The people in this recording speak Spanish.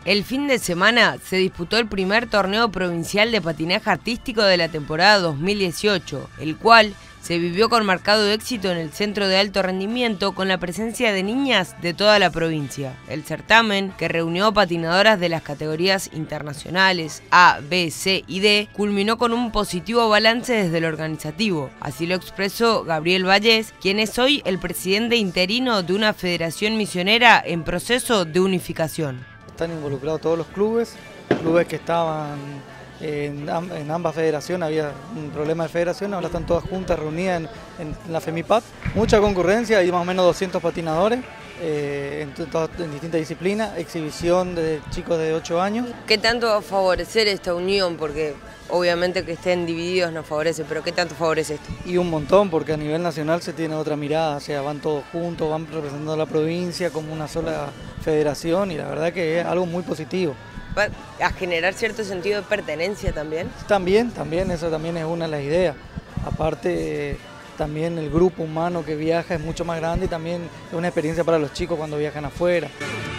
El fin de semana se disputó el primer torneo provincial de patinaje artístico de la temporada 2018, el cual se vivió con marcado éxito en el Centro de Alto Rendimiento con la presencia de niñas de toda la provincia. El certamen, que reunió patinadoras de las categorías internacionales A, B, C y D, culminó con un positivo balance desde el organizativo. Así lo expresó Gabriel Vallés, quien es hoy el presidente interino de una federación misionera en proceso de unificación. Están involucrados todos los clubes que estaban en ambas federaciones, había un problema de federación, ahora están todas juntas, reunidas en la FEMIPAT. Mucha concurrencia, hay más o menos 200 patinadores en distintas disciplinas, exhibición de chicos de 8 años. ¿Qué tanto va a favorecer esta unión? Porque obviamente que estén divididos nos favorece, pero ¿qué tanto favorece esto? Y un montón, porque a nivel nacional se tiene otra mirada, o sea, van todos juntos, van representando a la provincia como una sola federación y la verdad que es algo muy positivo. ¿Va a generar cierto sentido de pertenencia también? También, eso también es una de las ideas. Aparte, también el grupo humano que viaja es mucho más grande y también es una experiencia para los chicos cuando viajan afuera.